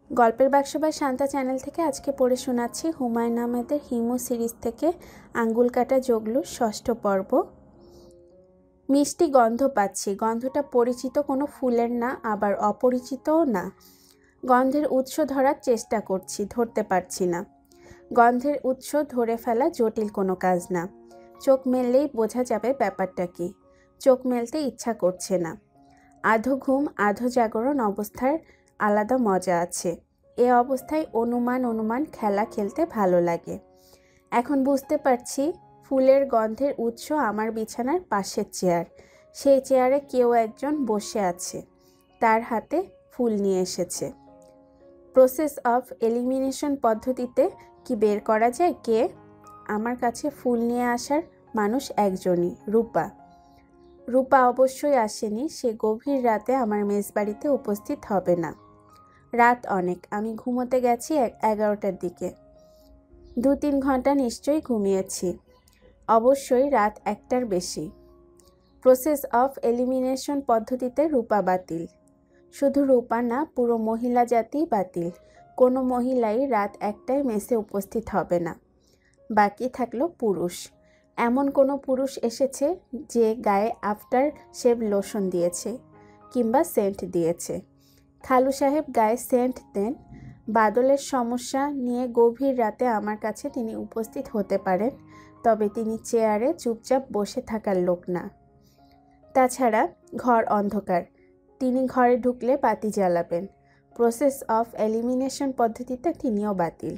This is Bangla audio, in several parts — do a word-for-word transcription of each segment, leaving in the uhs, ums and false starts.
গল্পের বাক্স বাই শান্তা চ্যানেল থেকে আজকে পড়ে শোনাচ্ছি হুমায়ুন আহমেদের হিমু সিরিজ থেকে আঙ্গুল কাটা জগলু ষষ্ঠ পর্ব। মিষ্টি গন্ধ পাচ্ছি। গন্ধটা পরিচিত কোনো ফুলের না, আবার অপরিচিতও না। গন্ধের উৎস ধরার চেষ্টা করছি, ধরতে পারছি না। গন্ধের উৎস ধরে ফেলা জটিল কোনো কাজ না। চোখ মেললেই বোঝা যাবে ব্যাপারটা কি। চোখ মেলতে ইচ্ছা করছে না। আধো ঘুম আধো জাগরণ অবস্থার আলাদা মজা আছে। এ অবস্থায় অনুমান অনুমান খেলা খেলতে ভালো লাগে। এখন বুঝতে পারছি ফুলের গন্ধের উৎস আমার বিছানার পাশের চেয়ার। সেই চেয়ারে কেউ একজন বসে আছে, তার হাতে ফুল নিয়ে এসেছে। প্রসেস অফ এলিমিনেশন পদ্ধতিতে কি বের করা যায় কে? আমার কাছে ফুল নিয়ে আসার মানুষ একজনই, রূপা। রূপা অবশ্যই আসেনি। সে গভীর রাতে আমার মেজবাড়িতে উপস্থিত হবে না। রাত অনেক। আমি ঘুমোতে গেছি এগারোটার দিকে। দু তিন ঘন্টা নিশ্চয়ই ঘুমিয়েছি। অবশ্যই রাত একটার বেশি। প্রসেস অফ এলিমিনেশন পদ্ধতিতে রূপা বাতিল। শুধু রূপা না, পুরো মহিলা জাতি বাতিল। কোনো মহিলাই রাত একটায় মেসে উপস্থিত হবে না। বাকি থাকলো পুরুষ। এমন কোনো পুরুষ এসেছে যে গায়ে আফটার শেভ লোশন দিয়েছে কিংবা সেন্ট দিয়েছে। খালু সাহেব গায়ে সেন্ট দেন। বাদলের সমস্যা নিয়ে গভীর রাতে আমার কাছে তিনি উপস্থিত হতে পারেন, তবে তিনি চেয়ারে চুপচাপ বসে থাকার লোক না। তাছাড়া ঘর অন্ধকার। তিনি ঘরে ঢুকলে বাতি জ্বালাবেন। প্রসেস অফ এলিমিনেশন পদ্ধতিতে তিনিও বাতিল।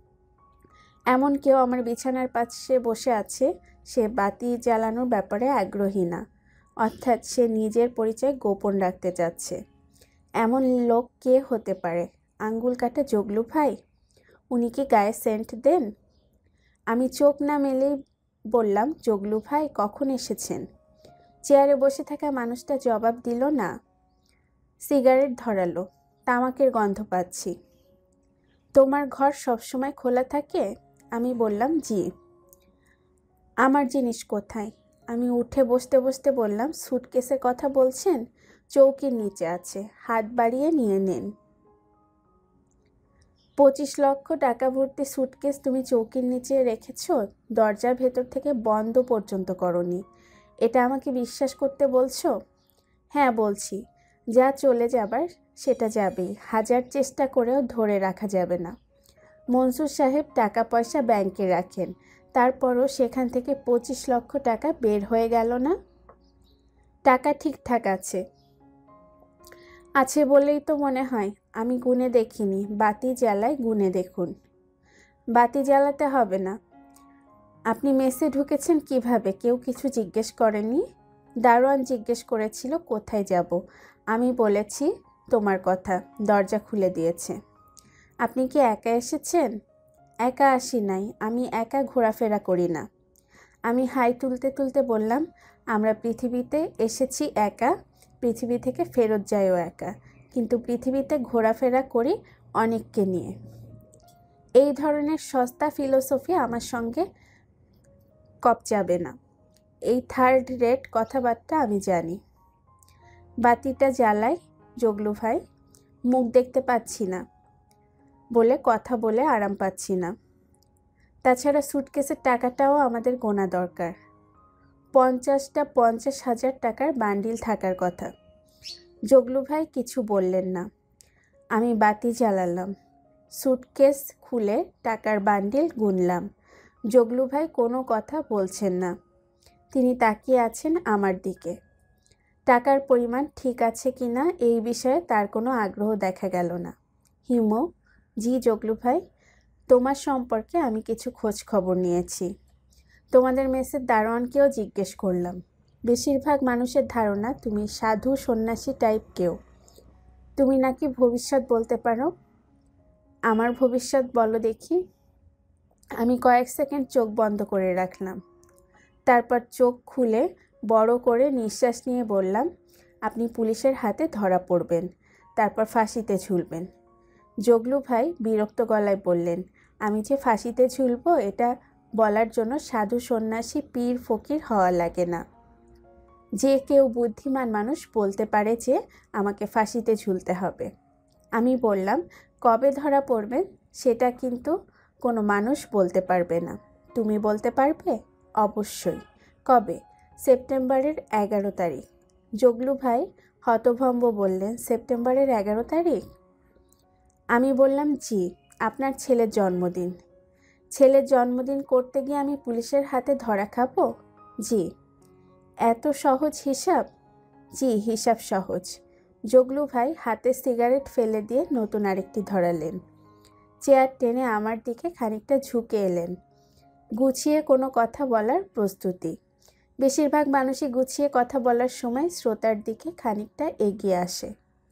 এমন কেউ আমার বিছানার পাশে বসে আছে, সে বাতি জ্বালানোর ব্যাপারে আগ্রহী না, অর্থাৎ সে নিজের পরিচয় গোপন রাখতে চাচ্ছে। এমন লোক কে হতে পারে? আঙ্গুল কাটা জগলু ভাই। উনি কি গায়ে সেন্ট দেন? আমি চোখ না মেলেই বললাম, জগলু ভাই কখন এসেছেন? চেয়ারে বসে থাকা মানুষটা জবাব দিল না। সিগারেট ধরালো। তামাকের গন্ধ পাচ্ছি। তোমার ঘর সবসময় খোলা থাকে? আমি বললাম, জি। আমার জিনিস কোথায়? আমি উঠে বসতে বসতে বললাম, সুটকেসের কথা বলছেন? চৌকির নিচে আছে, হাত বাড়িয়ে নিয়ে নেন। পঁচিশ লক্ষ টাকা ভর্তি সুটকেস তুমি চৌকির নিচে রেখেছ? দরজার ভেতর থেকে বন্ধ পর্যন্ত করনি। এটা আমাকে বিশ্বাস করতে বলছো? হ্যাঁ বলছি। যা চলে যাবার সেটা যাবেই, হাজার চেষ্টা করেও ধরে রাখা যাবে না। মনসুর সাহেব টাকা পয়সা ব্যাংকে রাখেন, তারপরও সেখান থেকে পঁচিশ লক্ষ টাকা বের হয়ে গেল না। টাকা ঠিকঠাক আছে। আছে বলেই তো মনে হয়। আমি গুনে দেখিনি। বাতি জ্বালায়, গুনে দেখুন। বাতি জ্বালাতে হবে না। আপনি মেসে ঢুকেছেন কিভাবে? কেউ কিছু জিজ্ঞেস করেনি? দারোয়ান জিজ্ঞেস করেছিল কোথায় যাব। আমি বলেছি তোমার কথা। দরজা খুলে দিয়েছে। আপনি কি একা এসেছেন? একা আসি নাই। আমি একা ঘোরাফেরা করি না। আমি হাই তুলতে তুলতে বললাম, আমরা পৃথিবীতে এসেছি একা, পৃথিবী থেকে ফেরত যাইও একা, কিন্তু পৃথিবীতে ঘোরাফেরা করি অনেককে নিয়ে। এই ধরনের সস্তা ফিলোসফি আমার সঙ্গে কপচাবে না। এই থার্ড রেট কথাবার্তা আমি জানি। বাতিটা জ্বালাই জগলু ভাই। মুখ দেখতে পাচ্ছি না বলে কথা বলে আরাম পাচ্ছি না। তাছাড়া সুটকেসের টাকাটাও আমাদের গোনা দরকার। পঞ্চাশটা পঞ্চাশ হাজার টাকার বান্ডিল থাকার কথা। জগলু ভাই কিছু বললেন না। আমি বাতি জ্বালালাম, সুটকেস খুলে টাকার বান্ডিল গুনলাম। জগলু ভাই কোনো কথা বলছেন না। তিনি তাকিয়ে আছেন আমার দিকে। টাকার পরিমাণ ঠিক আছে কি না এই বিষয়ে তার কোনো আগ্রহ দেখা গেল না। হিমু, জি জগলু ভাই, তোমার সম্পর্কে আমি কিছু খোঁজ খবর নিয়েছি। তোমাদের মেসের দারোয়ানকেও জিজ্ঞেস করলাম। বেশিরভাগ মানুষের ধারণা তুমি সাধু সন্ন্যাসী টাইপ কেউ। তুমি নাকি ভবিষ্যৎ বলতে পারো। আমার ভবিষ্যৎ বলো দেখি। আমি কয়েক সেকেন্ড চোখ বন্ধ করে রাখলাম। তারপর চোখ খুলে বড় করে নিঃশ্বাস নিয়ে বললাম, আপনি পুলিশের হাতে ধরা পড়বেন, তারপর ফাঁসিতে ঝুলবেন। জগলু ভাই বিরক্ত গলায় বললেন, আমি যে ফাঁসিতে ঝুলবো এটা বলার জন্য সাধু সন্ন্যাসী পীর ফকির হওয়া লাগে না। যে কেউ বুদ্ধিমান মানুষ বলতে পারে যে আমাকে ফাঁসিতে ঝুলতে হবে। আমি বললাম, কবে ধরা পড়বেন সেটা কিন্তু কোনো মানুষ বলতে পারবে না। তুমি বলতে পারবে? অবশ্যই। কবে? সেপ্টেম্বরের এগারো তারিখ। জগলু ভাই হতভম্ব বললেন, সেপ্টেম্বরের এগারো তারিখ? আমি বললাম, জি, আপনার ছেলের জন্মদিন। ছেলের জন্মদিন করতে গিয়ে আমি পুলিশের হাতে ধরা খাবো? জি। এত সহজ হিসাব? জি, হিসাব সহজ। জগলু ভাই হাতে সিগারেট ফেলে দিয়ে নতুন আরেকটি ধরালেন। চেয়ার টেনে আমার দিকে খানিকটা ঝুঁকে এলেন। গুছিয়ে কোনো কথা বলার প্রস্তুতি। বেশিরভাগ মানুষই গুছিয়ে কথা বলার সময় শ্রোতার দিকে খানিকটা এগিয়ে আসে।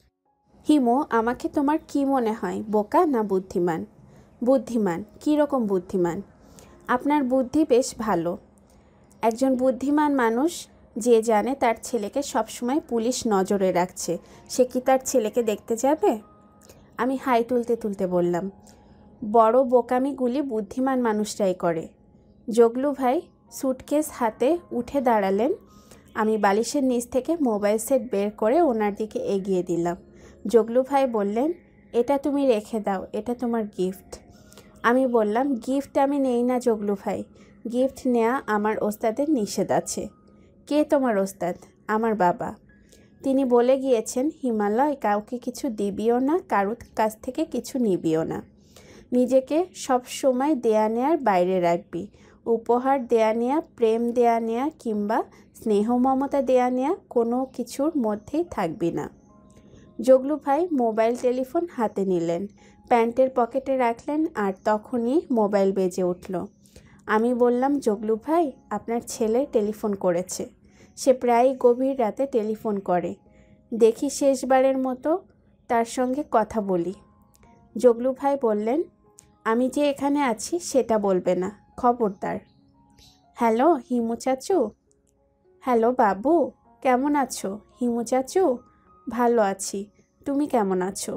হিমু, আমাকে তোমার কি মনে হয়, বোকা না বুদ্ধিমান? বুদ্ধিমান। কী রকম বুদ্ধিমান? আপনার বুদ্ধি বেশ ভালো। একজন বুদ্ধিমান মানুষ যে জানে তার ছেলেকে সবসময় পুলিশ নজরে রাখছে, সে কি তার ছেলেকে দেখতে যাবে? আমি হাই তুলতে তুলতে বললাম, বড় বোকামিগুলি বুদ্ধিমান মানুষরাই করে। জগলু ভাই সুটকেস হাতে উঠে দাঁড়ালেন। আমি বালিশের নিচ থেকে মোবাইল সেট বের করে ওনার দিকে এগিয়ে দিলাম। জগলু ভাই বললেন, এটা তুমি রেখে দাও, এটা তোমার গিফট। আমি বললাম, গিফট আমি নেই না জগলু ভাই, গিফট নেওয়া আমার ওস্তাদের নিষেধ আছে। কে তোমার ওস্তাদ? আমার বাবা। তিনি বলে গিয়েছেন, হিমালয় কাউকে কিছু দিবিও না, কারুর কাছ থেকে কিছু নিবিও না। নিজেকে সব সময় দেয়া নেয়ার বাইরে রাখবি। উপহার দেয়া নেয়া, প্রেম দেয়া নেয়া কিংবা স্নেহ মমতা দেয়া নেয়া কোনো কিছুর মধ্যেই থাকবি না। জগলু ভাই মোবাইল টেলিফোন হাতে নিলেন, প্যান্টের পকেটে রাখলেন, আর তখনই মোবাইল বেজে উঠল। আমি বললাম, জগলু ভাই, আপনার ছেলে টেলিফোন করেছে। সে প্রায় গভীর রাতে টেলিফোন করে। দেখি শেষবারের মতো তার সঙ্গে কথা বলি। জগলু ভাই বললেন, আমি যে এখানে আছি সেটা বলবে না, খবরদার। হ্যালো হিমু চাচু। হ্যালো বাবু, কেমন আছো? হিমু চাচু, ভালো আছি, তুমি কেমন আছো?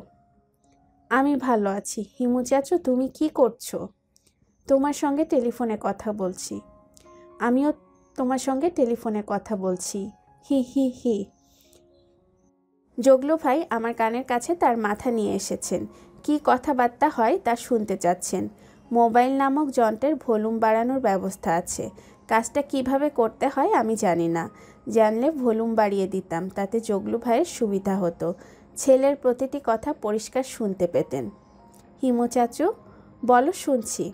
আমি ভালো আছি। হিমু চাচু, তুমি কি করছো? তোমার সঙ্গে টেলিফোনে কথা বলছি। আমিও তোমার সঙ্গে টেলিফোনে কথা বলছি, হি হি হি। জগলু ভাই আমার কানের কাছে তার মাথা নিয়ে এসেছেন। কি কথাবার্তা হয় তা শুনতে চাচ্ছেন। মোবাইল নামক যন্ত্রের ভলিউম বাড়ানোর ব্যবস্থা আছে। কাজটা কিভাবে করতে হয় আমি জানি না, জানলে ভলিউম বাড়িয়ে দিতাম, তাতে জগলু ভাইয়ের সুবিধা হতো। ছেলের প্রতিটি কথা পরিষ্কার শুনতে পেতেন। হিমু চাচু, বলো, শুনছি।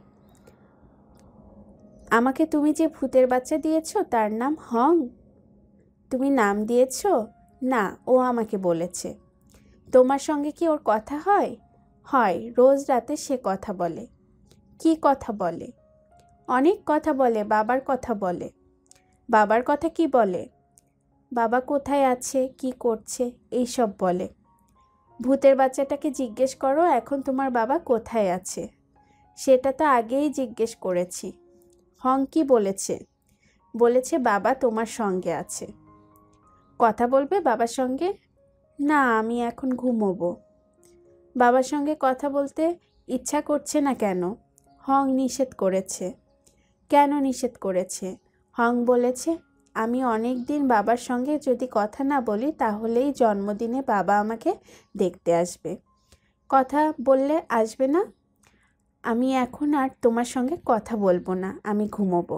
আমাকে তুমি যে ভূতের বাচ্চা দিয়েছ তার নাম হং? তুমি নাম দিয়েছ? না, ও আমাকে বলেছে। তোমার সঙ্গে কি ওর কথা হয়? হয়, রোজ রাতে সে কথা বলে। কি কথা বলে? অনেক কথা বলে, বাবার কথা বলে। বাবার কথা কি বলে? বাবা কোথায় আছে, কি করছে, এই সব বলে। ভূতের বাচ্চাটাকে জিজ্ঞেস করো এখন তোমার বাবা কোথায় আছে। সেটা তো আগেই জিজ্ঞেস করেছি। হং কি বলেছে? বলেছে বাবা তোমার সঙ্গে আছে। কথা বলবে বাবার সঙ্গে? না, আমি এখন ঘুমোবো। বাবার সঙ্গে কথা বলতে ইচ্ছা করছে না কেন? হং নিষেধ করেছে। কেন নিষেধ করেছে? হং বলেছে, আমি অনেক দিন বাবার সঙ্গে যদি কথা না বলি তাহলেই জন্মদিনে বাবা আমাকে দেখতে আসবে। কথা বললে আসবে না? আমি এখন আর তোমার সঙ্গে কথা বলবো না, আমি ঘুমোবো।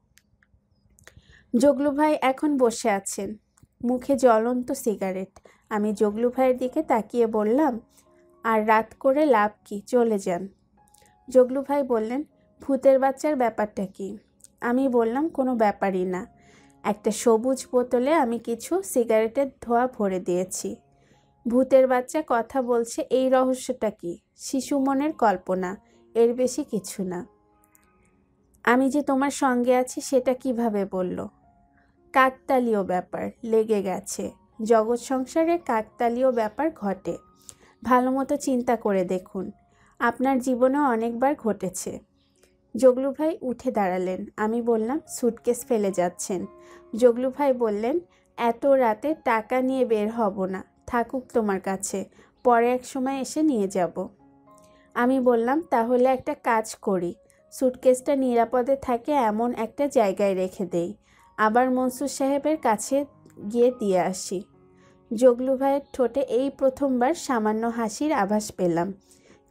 জগলু ভাই এখন বসে আছেন, মুখে জ্বলন্ত সিগারেট। আমি জগলু ভাইয়ের দিকে তাকিয়ে বললাম, আর রাত করে লাভ কি, চলে যান। জগলু ভাই বললেন, ভূতের বাচ্চার ব্যাপারটা কি? আমি বললাম, কোনো ব্যাপারই না। একটা সবুজ বোতলে আমি কিছু সিগারেটের ধোঁয়া ভরে দিয়েছি। ভূতের বাচ্চা কথা বলছে, এই রহস্যটা কি? শিশু মনের কল্পনা, এর বেশি কিছু না। আমি যে তোমার সঙ্গে আছি সেটা কিভাবে বলল? কাকতালীয় ব্যাপার, লেগে গেছে। জগৎ সংসারে কাকতালীয় ব্যাপার ঘটে। ভালো মতো চিন্তা করে দেখুন, আপনার জীবনেও অনেকবার ঘটেছে। জগলু ভাই উঠে দাঁড়ালেন। আমি বললাম, সুটকেস ফেলে যাচ্ছেন। জগলু ভাই বললেন, এত রাতে টাকা নিয়ে বের হব না, থাকুক তোমার কাছে, পরে এক সময় এসে নিয়ে যাব। আমি বললাম, তাহলে একটা কাজ করি, সুটকেসটা নিরাপদে থাকে এমন একটা জায়গায় রেখে দেই, আবার মনসুর সাহেবের কাছে গিয়ে দিয়ে আসি। জগলু ভাইয়ের ঠোঁটে এই প্রথমবার সামান্য হাসির আভাস পেলাম।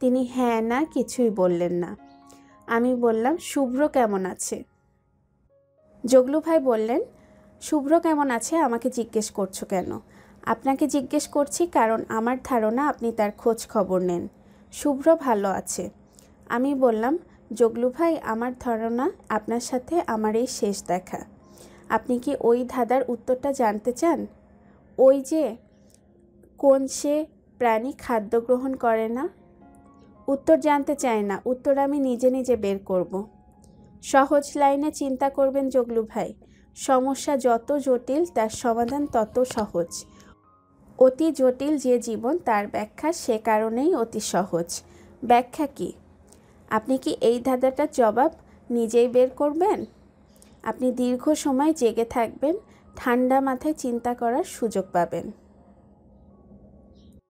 তিনি হ্যাঁ না কিছুই বললেন না। আমি বললাম, শুভ্র কেমন আছে? জগলু ভাই বললেন, শুভ্র কেমন আছে আমাকে জিজ্ঞেস করছো কেন? আপনাকে জিজ্ঞেস করছি কারণ আমার ধারণা আপনি তার খোঁজ খবর নেন। শুভ্র ভালো আছে। আমি বললাম, জগলু ভাই, আমার ধারণা আপনার সাথে আমার এই শেষ দেখা। আপনি কি ওই ধাঁধার উত্তরটা জানতে চান? ওই যে কোন সে প্রাণী খাদ্য গ্রহণ করে না? উত্তর জানতে চাই না, উত্তর আমি নিজে নিজে বের করব। সহজ লাইনে চিন্তা করবেন জগলু ভাই। সমস্যা যত জটিল তার সমাধান তত সহজ। অতি জটিল যে জীবন তার ব্যাখ্যা সে কারণেই অতি সহজ। ব্যাখ্যা কি? আপনি কি এই ধাঁধাটার জবাব নিজেই বের করবেন? আপনি দীর্ঘ সময় জেগে থাকবেন, ঠান্ডা মাথায় চিন্তা করার সুযোগ পাবেন।